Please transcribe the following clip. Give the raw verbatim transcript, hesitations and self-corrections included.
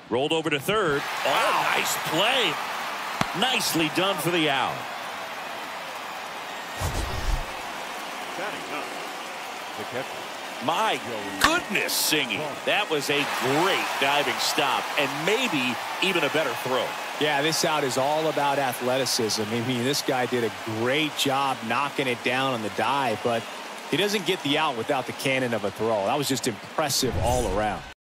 Rolled over to third. Oh, wow. Nice play. Nicely done for the out. The catcher. My goodness, singing. That was a great diving stop and maybe even a better throw. Yeah, this out is all about athleticism. I mean, this guy did a great job knocking it down on the dive, but he doesn't get the out without the cannon of a throw. That was just impressive all around.